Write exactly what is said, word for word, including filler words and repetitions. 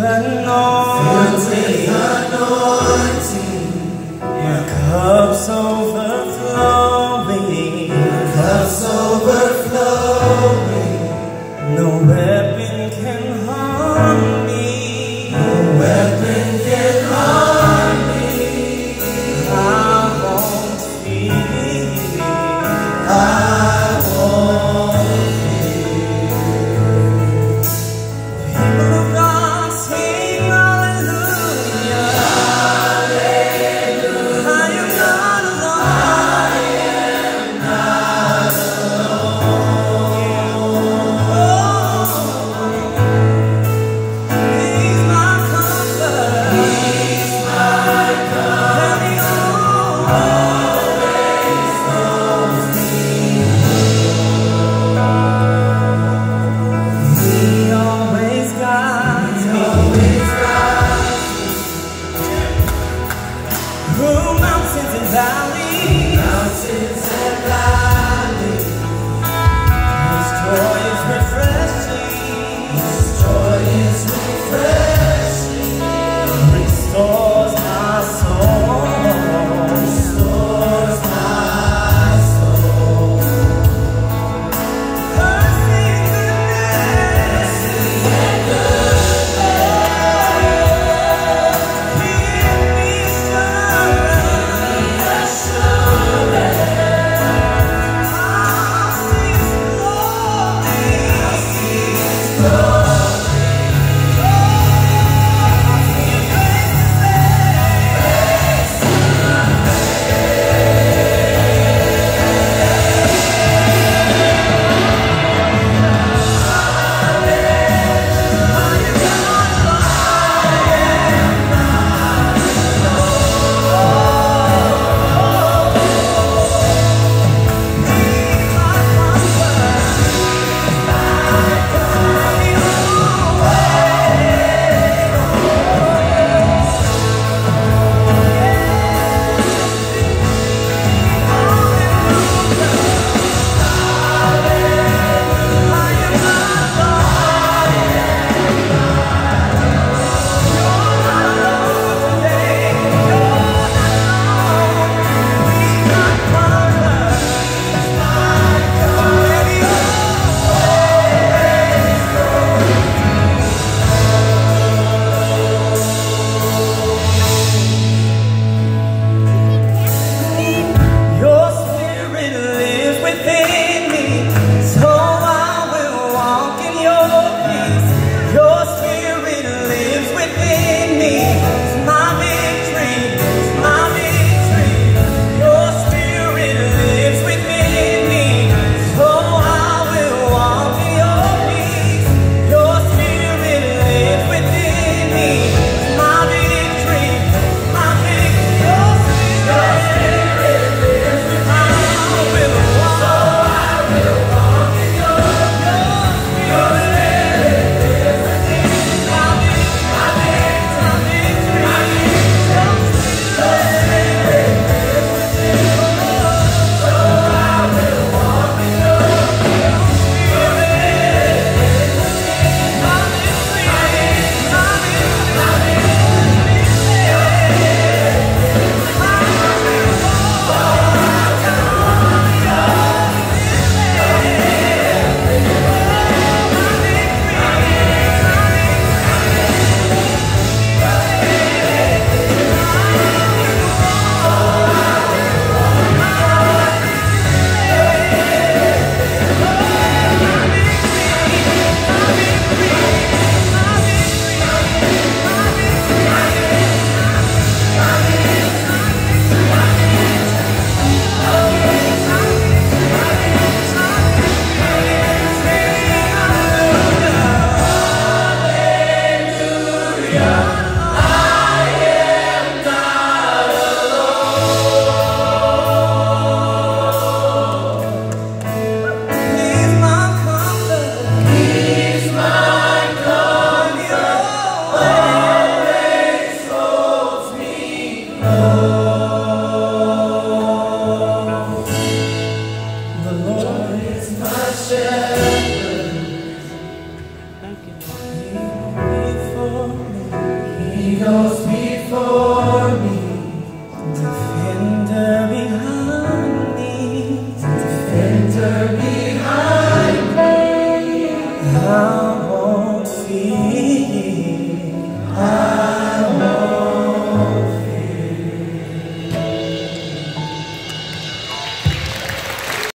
anointing. Your cup's overflowing. Cup's overflowing. No weapon can harm me. No weapon can harm me. I won't fear. I won't fear. People of God sing hallelujah. Hallelujah. I am not alone. I am not He's my comfort. He's my comfort. And He always holds me. He always guides me. Always guides me. Through mountains and valleys. Mountains and valleys. His joy is refreshing. His joy is refreshing. Restores my soul. Restores my soul. Mercy and goodness. Mercy and goodness. Give me assurance. Assurance. I'll see His glory. I'll see His glory. I'll see His face to face. Your spirit lives within me, so I will walk in your peace. Your spirit lives within me, it's my victory, it's my victory. Your spirit lives within me, so I will walk in your peace. Your spirit lives within me, it's my victory, my victory. Your spirit lives within me. I will walk, so I will walk in your peace. Your spirit lives within me, my victory, my victory, my victory. Your spirit lives within me, so I will walk in your peace. Your spirit lives within me, my victory, my victory, my He's my comfort. He's my comfort. Always holds me close. The Lord is my shepherd. He will be for me. Your